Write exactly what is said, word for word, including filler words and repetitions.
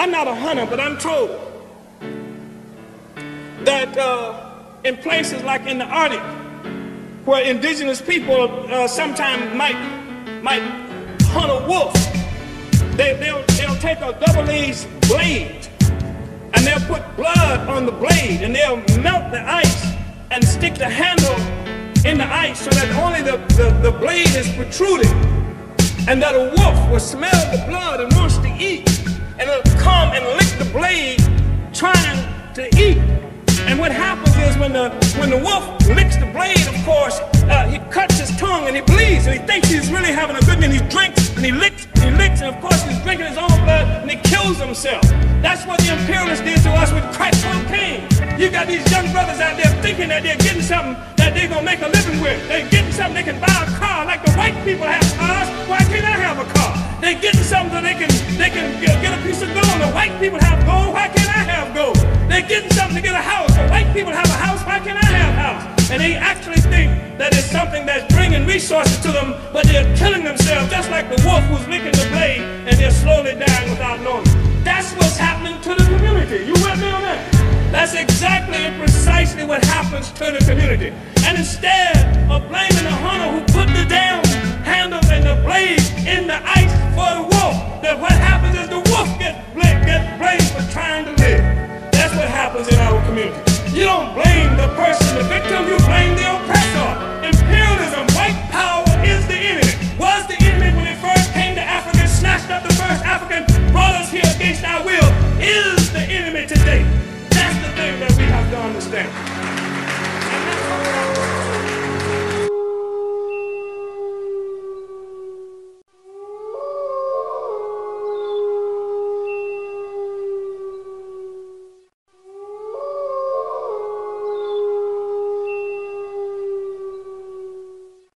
I'm not a hunter, but I'm told that uh, in places like in the Arctic, where indigenous people uh, sometimes might might hunt a wolf, they, they'll, they'll take a double-edged blade and they'll put blood on the blade and they'll melt the ice and stick the handle in the ice so that only the, the, the blade is protruding, and that a wolf will smell the blood and wants to eat, and it'll come and lick the blade trying to eat. And what happens is when the when the wolf licks the blade, of course, uh, he cuts his tongue and he bleeds and he thinks he's really having a good meal. He drinks and he licks and he licks and of course he's drinking his own blood and he kills himself. That's what the imperialists did to us with crack cocaine. You got these young brothers out there thinking that they're getting something that they're gonna make a living with. They're getting something they can buy a car like the white people have cars. Why can't I have a car? They're getting something that they can they can get, get a piece of gold. The white people have gold. Why can't I have gold? They're getting something to get a house. The white people have a house. Why can't I have a house? And they actually think that it's something that's bringing resources to them, but they're killing themselves just like the wolf who's licking the blade, and they're slowly dying without knowing. That's what's happening to the community. You with me on that? That's exactly and precisely what happens to the community. And instead